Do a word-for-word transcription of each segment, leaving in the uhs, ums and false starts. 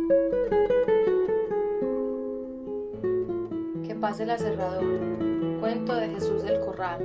Que pase el aserrador. Cuento de Jesús del Corral.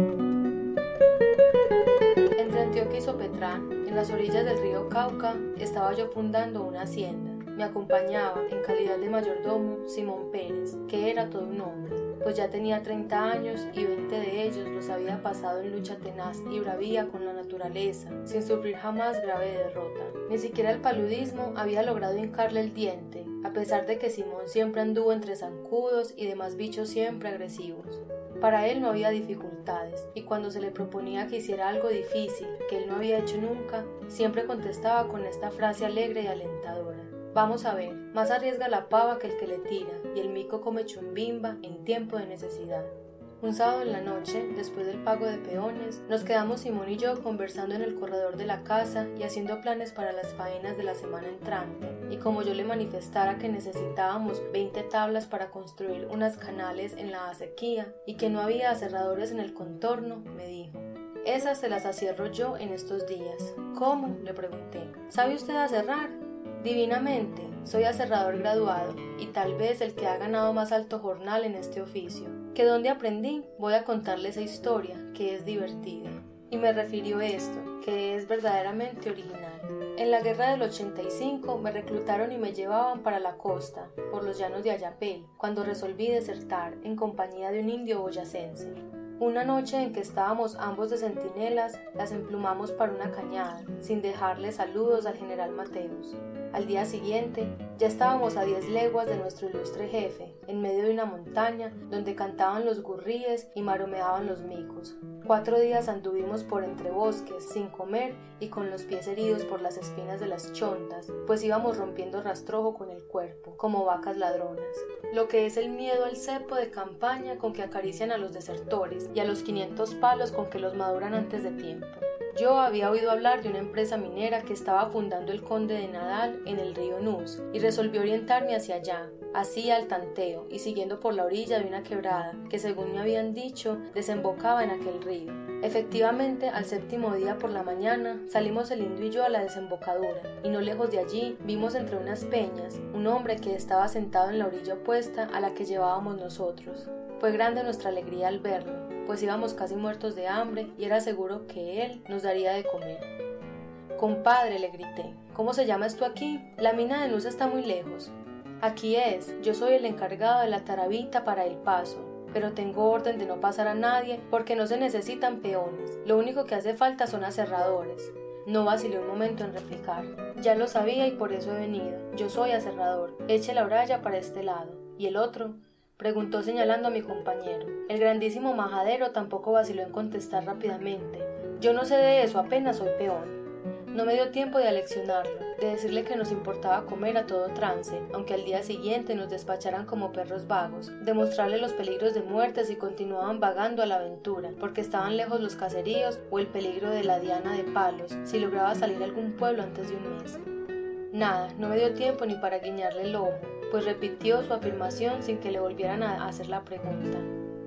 Entre Antioquia y Sopetrán, en las orillas del río Cauca, estaba yo fundando una hacienda. Me acompañaba, en calidad de mayordomo, Simón Pérez, que era todo un hombre, pues ya tenía treinta años y veinte de ellos los había pasado en lucha tenaz y bravía con la naturaleza, sin sufrir jamás grave derrota. Ni siquiera el paludismo había logrado hincarle el diente, a pesar de que Simón siempre anduvo entre zancudos y demás bichos siempre agresivos. Para él no había dificultades, y cuando se le proponía que hiciera algo difícil, que él no había hecho nunca, siempre contestaba con esta frase alegre y alentadora: vamos a ver, más arriesga la pava que el que le tira, y el mico come chumbimba en tiempo de necesidad. Un sábado en la noche, después del pago de peones, nos quedamos Simón y yo conversando en el corredor de la casa y haciendo planes para las faenas de la semana entrante, y como yo le manifestara que necesitábamos veinte tablas para construir unas canales en la acequia y que no había aserradores en el contorno, me dijo: esas se las acierro yo en estos días. ¿Cómo?, le pregunté. ¿Sabe usted aserrar? Divinamente, soy aserrador graduado y tal vez el que ha ganado más alto jornal en este oficio. ¿Que dónde aprendí? Voy a contarle esa historia, que es divertida. Y me refirió esto, que es verdaderamente original. En la guerra del ochenta y cinco me reclutaron y me llevaban para la costa, por los llanos de Ayapel, cuando resolví desertar en compañía de un indio boyacense. Una noche en que estábamos ambos de centinelas, las emplumamos para una cañada, sin dejarle saludos al general Mateus. Al día siguiente, ya estábamos a diez leguas de nuestro ilustre jefe, en medio de una montaña donde cantaban los gurríes y maromeaban los micos. Cuatro días anduvimos por entre bosques, sin comer y con los pies heridos por las espinas de las chontas, pues íbamos rompiendo rastrojo con el cuerpo, como vacas ladronas. Lo que es el miedo al cepo de campaña con que acarician a los desertores y a los quinientos palos con que los maduran antes de tiempo. Yo había oído hablar de una empresa minera que estaba fundando el conde de Nadal en el río Nus y resolví orientarme hacia allá, así al tanteo y siguiendo por la orilla de una quebrada que, según me habían dicho, desembocaba en aquel río. Efectivamente, al séptimo día por la mañana salimos el indio y yo a la desembocadura, y no lejos de allí vimos entre unas peñas un hombre que estaba sentado en la orilla opuesta a la que llevábamos nosotros. Fue grande nuestra alegría al verlo, pues íbamos casi muertos de hambre y era seguro que él nos daría de comer. «Compadre», le grité, «¿cómo se llama esto aquí? La mina de Nus está muy lejos». «Aquí es, yo soy el encargado de la tarabita para el paso, pero tengo orden de no pasar a nadie porque no se necesitan peones, lo único que hace falta son aserradores». No vacilé un momento en replicar: «Ya lo sabía y por eso he venido, yo soy aserrador, eche la braya para este lado». «¿Y el otro?», preguntó señalando a mi compañero. El grandísimo majadero tampoco vaciló en contestar rápidamente: «Yo no sé de eso, apenas soy peón». No me dio tiempo de aleccionarlo, de decirle que nos importaba comer a todo trance, aunque al día siguiente nos despacharan como perros vagos, de mostrarle los peligros de muerte si continuaban vagando a la aventura, porque estaban lejos los caseríos, o el peligro de la diana de palos, si lograba salir a algún pueblo antes de un mes. Nada, no me dio tiempo ni para guiñarle el ojo, pues repitió su afirmación sin que le volvieran a hacer la pregunta.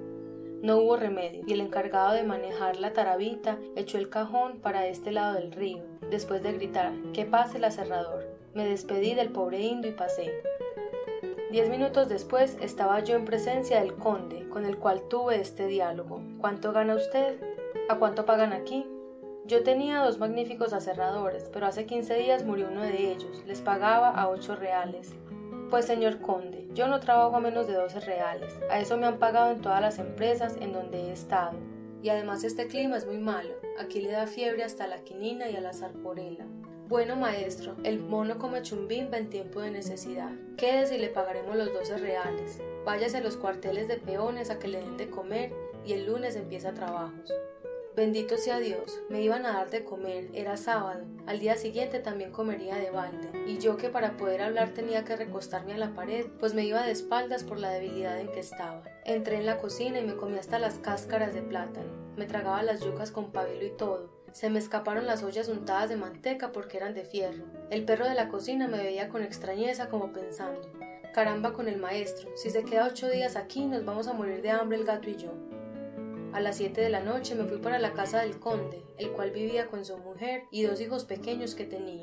No hubo remedio, y el encargado de manejar la tarabita echó el cajón para este lado del río, después de gritar: «¡Que pase el aserrador!». Me despedí del pobre indio y pasé. Diez minutos después estaba yo en presencia del conde, con el cual tuve este diálogo: «¿Cuánto gana usted? ¿A cuánto pagan aquí?». Yo tenía dos magníficos aserradores, pero hace quince días murió uno de ellos, les pagaba a ocho reales. «Pues, señor conde, yo no trabajo a menos de doce reales, a eso me han pagado en todas las empresas en donde he estado. Y además este clima es muy malo, aquí le da fiebre hasta a la quinina y a la sarporela». «Bueno, maestro, el mono come chumbimba en tiempo de necesidad. Quédese y le pagaremos los doce reales. Váyase a los cuarteles de peones a que le den de comer y el lunes empieza trabajos». Bendito sea Dios, me iban a dar de comer, era sábado, al día siguiente también comería de balde, y yo que para poder hablar tenía que recostarme a la pared, pues me iba de espaldas por la debilidad en que estaba. Entré en la cocina y me comí hasta las cáscaras de plátano, me tragaba las yucas con pabilo y todo. Se me escaparon las ollas untadas de manteca porque eran de fierro. El perro de la cocina me veía con extrañeza como pensando: «Caramba con el maestro, si se queda ocho días aquí nos vamos a morir de hambre el gato y yo». A las siete de la noche me fui para la casa del conde, el cual vivía con su mujer y dos hijos pequeños que tenía.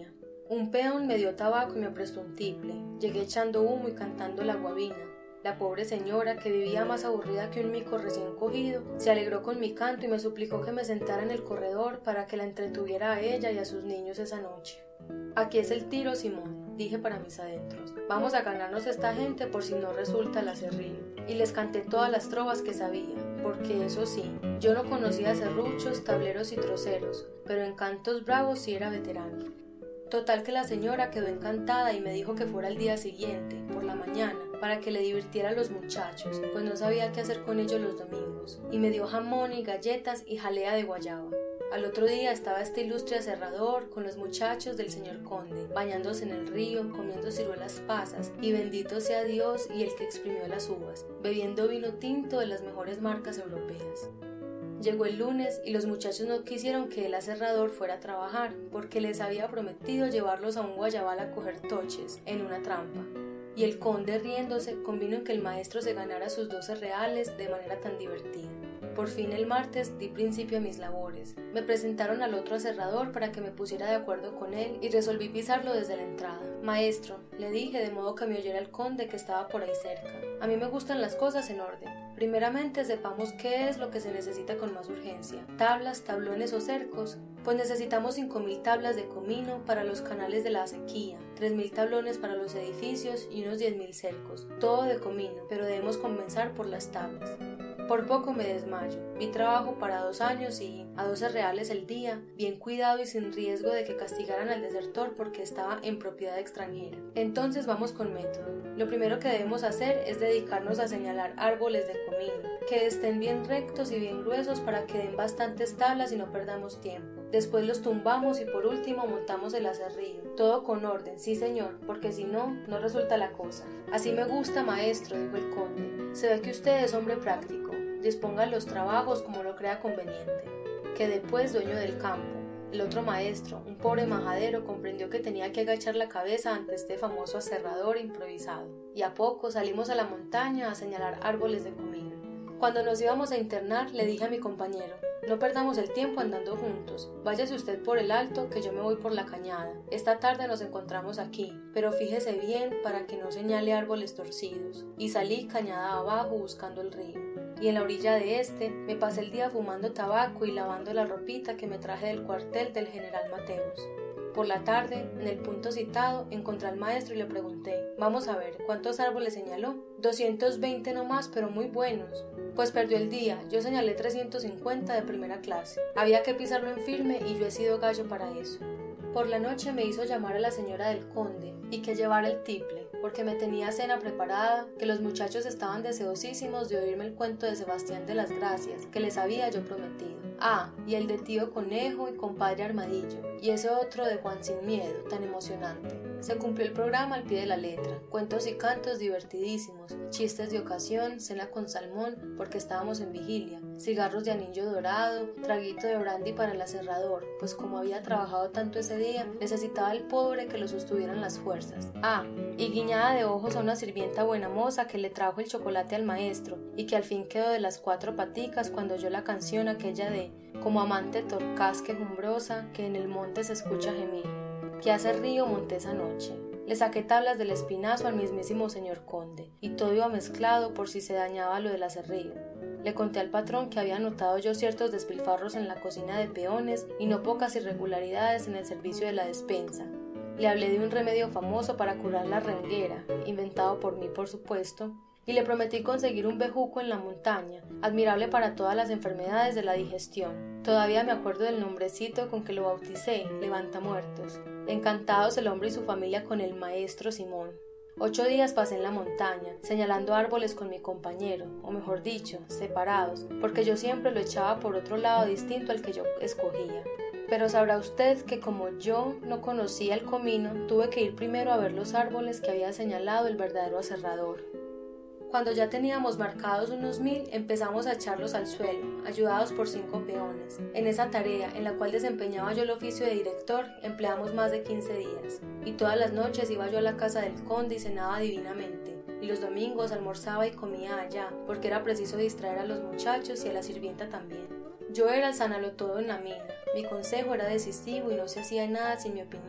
Un peón me dio tabaco y me prestó un tiple. Llegué echando humo y cantando la guabina. La pobre señora, que vivía más aburrida que un mico recién cogido, se alegró con mi canto y me suplicó que me sentara en el corredor para que la entretuviera a ella y a sus niños esa noche. Aquí es el tiro, Simón, dije para mis adentros. Vamos a ganarnos esta gente por si no resulta el acerrío. Y les canté todas las trovas que sabía, porque eso sí, yo no conocía serruchos, tableros y troceros, pero en cantos bravos sí era veterano. Total que la señora quedó encantada y me dijo que fuera al día siguiente, por la mañana, para que le divirtiera a los muchachos, pues no sabía qué hacer con ellos los domingos, y me dio jamón y galletas y jalea de guayaba. Al otro día estaba este ilustre aserrador con los muchachos del señor conde, bañándose en el río, comiendo ciruelas pasas, y bendito sea Dios y el que exprimió las uvas, bebiendo vino tinto de las mejores marcas europeas. Llegó el lunes y los muchachos no quisieron que el aserrador fuera a trabajar, porque les había prometido llevarlos a un guayabal a coger toches, en una trampa. Y el conde, riéndose, convino en que el maestro se ganara sus doce reales de manera tan divertida. Por fin el martes di principio a mis labores. Me presentaron al otro aserrador para que me pusiera de acuerdo con él y resolví pisarlo desde la entrada. Maestro, le dije de modo que me oyera el conde que estaba por ahí cerca. A mí me gustan las cosas en orden. Primeramente sepamos qué es lo que se necesita con más urgencia. Tablas, tablones o cercos. Pues necesitamos cinco mil tablas de comino para los canales de la acequia, tres mil tablones para los edificios y unos diez mil cercos. Todo de comino, pero debemos comenzar por las tablas. Por poco me desmayo. Vi trabajo para dos años y a doce reales el día, bien cuidado y sin riesgo de que castigaran al desertor porque estaba en propiedad extranjera. Entonces vamos con método. Lo primero que debemos hacer es dedicarnos a señalar árboles de comino, que estén bien rectos y bien gruesos para que den bastantes tablas y no perdamos tiempo. Después los tumbamos y por último montamos el aserrío. Todo con orden, sí señor, porque si no, no resulta la cosa. Así me gusta, maestro, dijo el conde. Se ve que usted es hombre práctico. Disponga los trabajos como lo crea conveniente. Quedé pues dueño del campo. El otro maestro, un pobre majadero, comprendió que tenía que agachar la cabeza ante este famoso aserrador improvisado. Y a poco salimos a la montaña a señalar árboles de comino. Cuando nos íbamos a internar, le dije a mi compañero: no perdamos el tiempo andando juntos. Váyase usted por el alto, que yo me voy por la cañada. Esta tarde nos encontramos aquí, pero fíjese bien para que no señale árboles torcidos. Y salí cañada abajo buscando el río. Y en la orilla de este me pasé el día fumando tabaco y lavando la ropita que me traje del cuartel del general Mateos. Por la tarde, en el punto citado, encontré al maestro y le pregunté: vamos a ver, ¿cuántos árboles señaló? doscientos veinte nomás, pero muy buenos. Pues perdió el día, yo señalé trescientos cincuenta de primera clase. Había que pisarlo en firme y yo he sido gallo para eso. Por la noche me hizo llamar a la señora del conde y que llevara el tiple, porque me tenía cena preparada, que los muchachos estaban deseosísimos de oírme el cuento de Sebastián de las Gracias, que les había yo prometido. Ah, y el de tío Conejo y compadre Armadillo, y ese otro de Juan Sin Miedo, tan emocionante. Se cumplió el programa al pie de la letra, cuentos y cantos divertidísimos, chistes de ocasión, cena con salmón, porque estábamos en vigilia, cigarros de anillo dorado, traguito de brandy para el aserrador, pues como había trabajado tanto ese día, necesitaba el pobre que lo sostuvieran las fuerzas. Ah, y guiñada de ojos a una sirvienta buena moza que le trajo el chocolate al maestro, y que al fin quedó de las cuatro paticas cuando oyó la canción aquella de como amante torcaz quejumbrosa que en el monte se escucha gemir. Que hace río monté esa noche. Le saqué tablas del espinazo al mismísimo señor conde, y todo iba mezclado por si se dañaba lo del aserrío. Le conté al patrón que había notado yo ciertos despilfarros en la cocina de peones y no pocas irregularidades en el servicio de la despensa. Le hablé de un remedio famoso para curar la renguera, inventado por mí por supuesto, y le prometí conseguir un bejuco en la montaña, admirable para todas las enfermedades de la digestión. Todavía me acuerdo del nombrecito con que lo bauticé, Levantamuertos. Encantados el hombre y su familia con el maestro Simón. Ocho días pasé en la montaña, señalando árboles con mi compañero, o mejor dicho, separados, porque yo siempre lo echaba por otro lado distinto al que yo escogía. Pero sabrá usted que como yo no conocía el comino, tuve que ir primero a ver los árboles que había señalado el verdadero aserrador. Cuando ya teníamos marcados unos mil, empezamos a echarlos al suelo, ayudados por cinco peones. En esa tarea, en la cual desempeñaba yo el oficio de director, empleamos más de quince días. Y todas las noches iba yo a la casa del conde y cenaba divinamente. Y los domingos almorzaba y comía allá, porque era preciso distraer a los muchachos y a la sirvienta también. Yo era el sanalotodo en la mina. Mi consejo era decisivo y no se hacía nada sin mi opinión.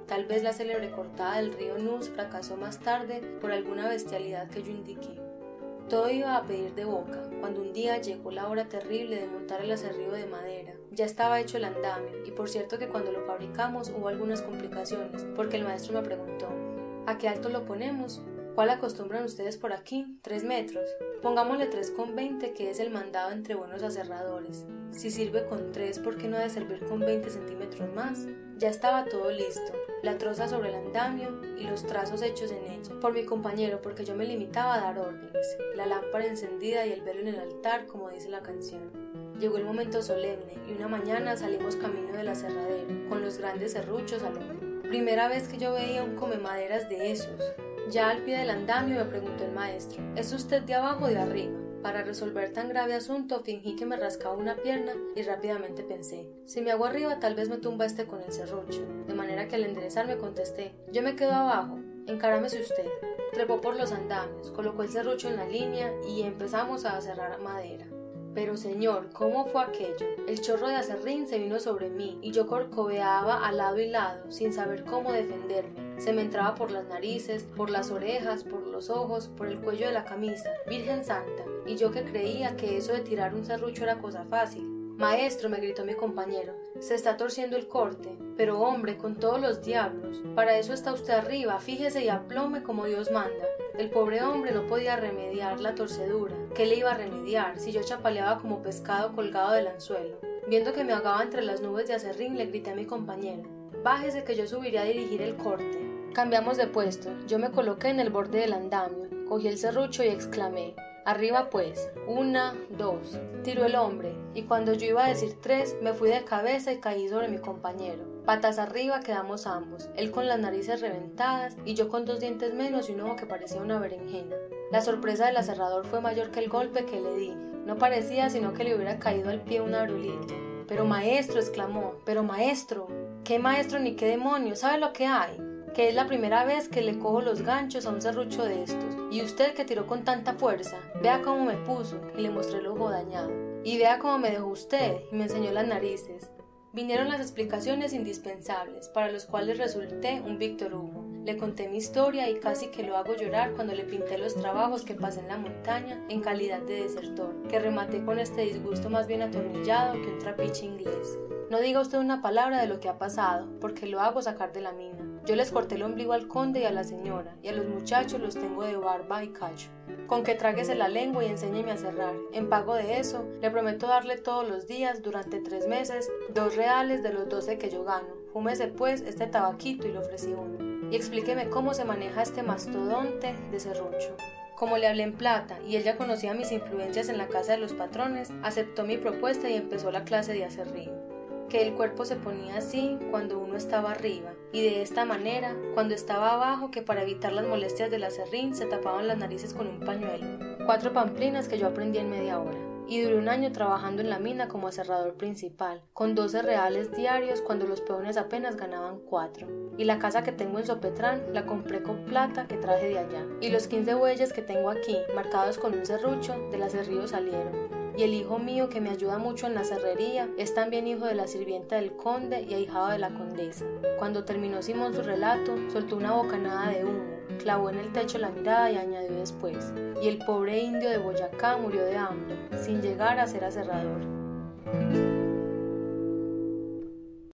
tal vez la célebre cortada del río Nus fracasó más tarde por alguna bestialidad que yo indiqué. Todo iba a pedir de boca, cuando un día llegó la hora terrible de montar el aserrío de madera. Ya estaba hecho el andamio, y por cierto que cuando lo fabricamos hubo algunas complicaciones, porque el maestro me preguntó: ¿a qué alto lo ponemos? ¿Cuál acostumbran ustedes por aquí? ¿Tres metros? Pongámosle tres con veinte, que es el mandado entre buenos aserradores. Si sirve con tres, ¿por qué no ha de servir con veinte centímetros más? Ya estaba todo listo, la troza sobre el andamio y los trazos hechos en ella, por mi compañero, porque yo me limitaba a dar órdenes, la lámpara encendida y el velo en el altar, como dice la canción. Llegó el momento solemne, y una mañana salimos camino del aserradero, con los grandes serruchos al hombro. Primera vez que yo veía un comemaderas de esos. Ya al pie del andamio me preguntó el maestro: ¿es usted de abajo o de arriba? Para resolver tan grave asunto fingí que me rascaba una pierna y rápidamente pensé: si me hago arriba tal vez me tumba este con el serrucho, de manera que al enderezarme contesté: yo me quedo abajo, encáramese usted. Trepó por los andamios, colocó el serrucho en la línea y empezamos a aserrar madera. Pero señor, ¿cómo fue aquello? El chorro de aserrín se vino sobre mí y yo corcoveaba a lado y lado, sin saber cómo defenderme. Se me entraba por las narices, por las orejas, por los ojos, por el cuello de la camisa. Virgen Santa, y yo que creía que eso de tirar un serrucho era cosa fácil. Maestro, me gritó mi compañero, se está torciendo el corte. Pero hombre, con todos los diablos, para eso está usted arriba, fíjese y aplome como Dios manda. El pobre hombre no podía remediar la torcedura. ¿Qué le iba a remediar si yo chapaleaba como pescado colgado del anzuelo? Viendo que me ahogaba entre las nubes de aserrín, le grité a mi compañero: bájese que yo subiré a dirigir el corte. Cambiamos de puesto, yo me coloqué en el borde del andamio, cogí el serrucho y exclamé: arriba pues, una, dos. Tiró el hombre, y cuando yo iba a decir tres, me fui de cabeza y caí sobre mi compañero. Patas arriba quedamos ambos, él con las narices reventadas y yo con dos dientes menos y un ojo que parecía una berenjena. La sorpresa del aserrador fue mayor que el golpe que le di. No parecía sino que le hubiera caído al pie una brulita. Pero maestro, exclamó, pero maestro, ¿qué maestro ni qué demonio? ¿Sabe lo que hay? Que es la primera vez que le cojo los ganchos a un serrucho de estos. Y usted que tiró con tanta fuerza, vea cómo me puso, y le mostré el ojo dañado. Y vea cómo me dejó usted, y me enseñó las narices. Vinieron las explicaciones indispensables, para los cuales resulté un Víctor Hugo. Le conté mi historia y casi que lo hago llorar cuando le pinté los trabajos que pasé en la montaña en calidad de desertor, que rematé con este disgusto más bien atornillado que un trapiche inglés. No diga usted una palabra de lo que ha pasado, porque lo hago sacar de la mina. Yo les corté el ombligo al conde y a la señora, y a los muchachos los tengo de barba y cacho. Con que tráguese la lengua y enséñeme a cerrar. En pago de eso, le prometo darle todos los días, durante tres meses, dos reales de los doce que yo gano. Fúmese pues este tabaquito, y le ofrecí uno. Y explíqueme cómo se maneja este mastodonte de serrucho. Como le hablé en plata y él ya conocía mis influencias en la casa de los patrones, aceptó mi propuesta y empezó la clase de aserrío. Que el cuerpo se ponía así cuando uno estaba arriba, y de esta manera cuando estaba abajo, que para evitar las molestias del aserrín se tapaban las narices con un pañuelo. Cuatro pamplinas que yo aprendí en media hora, y duré un año trabajando en la mina como aserrador principal, con doce reales diarios cuando los peones apenas ganaban cuatro. Y la casa que tengo en Sopetrán la compré con plata que traje de allá, y los quince bueyes que tengo aquí, marcados con un serrucho, del aserrío salieron. Y el hijo mío, que me ayuda mucho en la serrería, es también hijo de la sirvienta del conde y ahijado de la condesa. Cuando terminó Simón su relato, soltó una bocanada de humo, clavó en el techo la mirada y añadió después: y el pobre indio de Boyacá murió de hambre, sin llegar a ser aserrador.